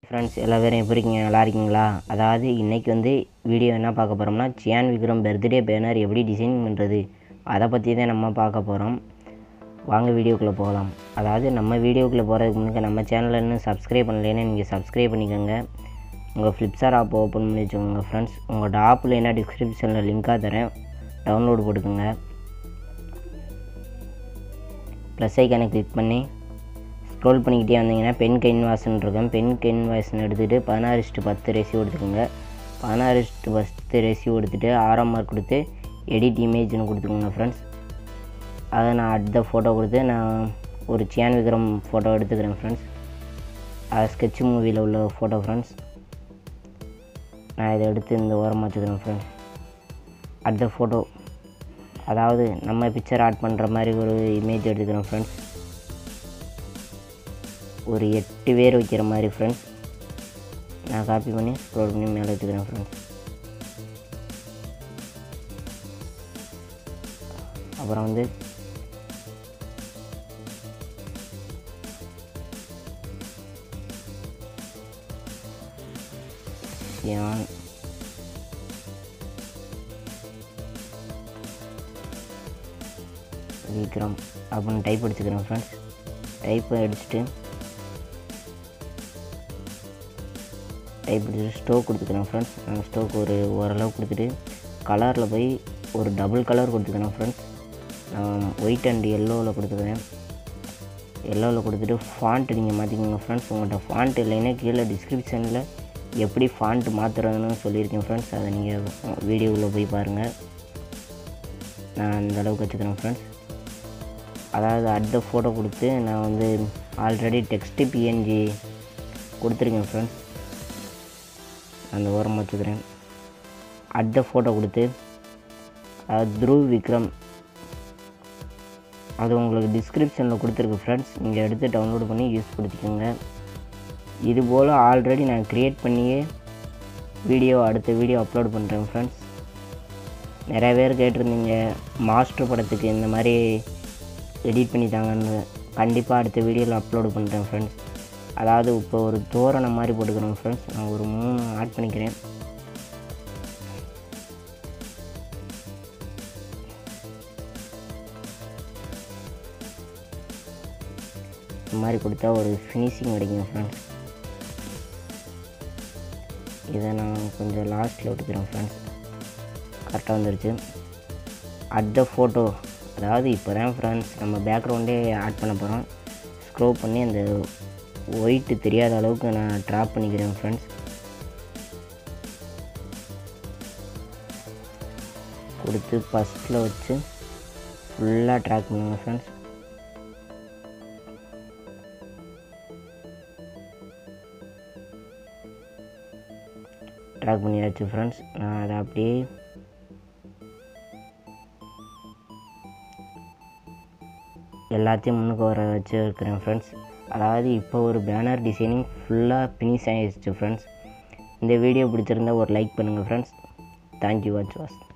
Friends எல்லா பேரும் எப்படி இருக்கீங்க? நல்லா இருக்கீங்களா? அதாவது இன்றைக்கி வந்து வீடியோ என்ன பார்க்க போகிறோம்னா, சியான் விக்ரம் பர்த்டே பேனர் எப்படி டிசைன் பண்ணுறது அதை பற்றி தான் நம்ம பார்க்க போகிறோம். வாங்க வீடியோக்குள்ளே போகலாம். அதாவது நம்ம வீடியோக்குள்ளே போகிறதுக்கு முன்னாடி நம்ம சேனலில் இன்னும் சப்ஸ்கிரைப் பண்ணலைன்னா நீங்கள் சப்ஸ்கிரைப் பண்ணிக்கோங்க. உங்கள் ஃப்ளிப்கார்ட் ஆப் ஓப்பன் பண்ணி வச்சுக்கோங்க ஃப்ரெண்ட்ஸ். உங்களோட ஆப்பில் என்ன டிஸ்கிரிப்ஷனில் லிங்காக தரேன், டவுன்லோடு போட்டுக்கோங்க. ப்ளஸ் ஐக்கானை கிளிக் பண்ணி ஸ்க்ரோல் பண்ணிக்கிட்டே வந்தீங்கன்னா பென் கேன்வாஸ்ன்னு இருக்கும். பென் கேன்வாஸ்ன்னு எடுத்துகிட்டு 16:10 ரேஷியோ எடுத்துக்கோங்க. 16:10 ரேஷியோ எடுத்துகிட்டு 6ஆம் மார்க் கொடுத்து எடிட் இமேஜ்னு கொடுத்துக்கோங்க ஃப்ரெண்ட்ஸ். அதை நான் அடுத்த ஃபோட்டோ கொடுத்து நான் ஒரு சியான் விக்ரம் ஃபோட்டோ எடுத்துக்கிறேன் ஃப்ரெண்ட்ஸ். அது ஸ்கெட்ச் மூவியில் உள்ள ஃபோட்டோ ஃப்ரெண்ட்ஸ். நான் இதை எடுத்து இந்த ஓரமாக வச்சுக்கிறேன் ஃப்ரெண்ட்ஸ். அடுத்த ஃபோட்டோ அதாவது நம்ம பிக்சர் ஆட் பண்ணுற மாதிரி ஒரு இமேஜ் எடுத்துக்கிறேன் ஃப்ரெண்ட்ஸ். ஒரு 8 பேர் வைக்கிற மாதிரி ஃப்ரெண்ட்ஸ். நான் காப்பி பண்ணி ஸ்க்ரோல் பண்ணி மேலே வச்சுக்கிறேன் ஃப்ரெண்ட்ஸ். அப்புறம் வந்து சியான் விக்ரம் அப்படின்னு டைப் அடிச்சுக்கிறேன் ஃப்ரெண்ட்ஸ். டைப் அடிச்சுட்டு ஸ்டோக் கொடுத்துக்கிறேன் ஃப்ரெண்ட்ஸ். நான் ஸ்டோக் ஓரளவு கொடுத்துட்டு கலரில் போய் ஒரு டபுள் கலர் கொடுத்துக்கிறேன் ஃப்ரெண்ட்ஸ். நான் ஒயிட் அண்ட் எல்லோவில் கொடுத்துக்கிறேன். எல்லோவில் கொடுத்துட்டு ஃபாண்ட்டு நீங்கள் மாற்றிக்கோங்க ஃப்ரெண்ட்ஸ். உங்கள்கிட்ட ஃபாண்ட் இல்லைன்னா கீழே டிஸ்கிரிப்ஷனில் எப்படி ஃபாண்ட்டு மாற்றுறதுன்னு சொல்லியிருக்கேன் ஃப்ரெண்ட்ஸ். அதை நீங்கள் வீடியோவில் போய் பாருங்கள். நான் அந்த அளவுக்கு வச்சுக்கிறேன் ஃப்ரெண்ட்ஸ். அதாவது அடுத்த ஃபோட்டோ கொடுத்து நான் வந்து ஆல்ரெடி டெக்ஸ்ட்டு பிஎன்ஜி கொடுத்துருக்கேன் ஃப்ரெண்ட்ஸ். அந்த ஓரமாக வச்சுக்கிறேன். அடுத்த ஃபோட்டோ கொடுத்து த்ருவ் விக்ரம் அது உங்களுக்கு டிஸ்கிரிப்ஷனில் கொடுத்துருக்கு ஃப்ரெண்ட்ஸ். நீங்கள் எடுத்து டவுன்லோட் பண்ணி யூஸ் படுத்திக்கோங்க. இதுபோல் ஆல்ரெடி நான் க்ரியேட் பண்ணியே அடுத்த வீடியோ அப்லோட் பண்ணுறேன் ஃப்ரெண்ட்ஸ். நிறைய பேர் கேட்டிருந்தீங்க மாஸ்டர் படத்துக்கு இந்த மாதிரி எடிட் பண்ணி தாங்கன்னு. கண்டிப்பாக அடுத்த வீடியோவில் அப்லோடு பண்ணுறேன் ஃப்ரெண்ட்ஸ். அதாவது இப்போ ஒரு தோரணம் மாதிரி போட்டுக்கிறோம் ஃப்ரெண்ட்ஸ். நான் ஒரு 3 ஆட் பண்ணிக்கிறேன். இந்த மாதிரி கொடுத்தா ஒரு ஃபினிஷிங் கிடைக்கும் ஃப்ரெண்ட்ஸ். இதை நான் கொஞ்சம் லாஸ்ட்டில் விட்டுக்கிறேன் ஃப்ரெண்ட்ஸ். கரெக்டாக வந்துருச்சு. அடுத்த ஃபோட்டோ அதாவது இப்போ தான் ஃப்ரெண்ட்ஸ் நம்ம பேக்ரவுண்டே ஆட் பண்ண போகிறோம். ஸ்க்ரோல் பண்ணி அந்த ஒயிட்டு தெரியாத அளவுக்கு நான் ட்ராப் பண்ணிக்கிறேன் ஃப்ரெண்ட்ஸ். கொடுத்து ஃபஸ்ட்டில் வச்சு ஃபுல்லாக ட்ராக் பண்ணுங்க ஃப்ரெண்ட்ஸ். ட்ராக் பண்ணியாச்சு ஃப்ரெண்ட்ஸ். நான் அதை அப்படியே எல்லாத்தையும் முன்னுக்கு வர வச்சு இருக்கிறேன் ஃப்ரெண்ட்ஸ். அதாவது இப்போ ஒரு பேனர் டிசைனிங் ஃபுல்லாக ஃபினிஷ் ஆகிடுச்சு ஃப்ரெண்ட்ஸ். இந்த வீடியோ பிடிச்சிருந்தா ஒரு லைக் பண்ணுங்கள் ஃப்ரெண்ட்ஸ். Thank you watch was.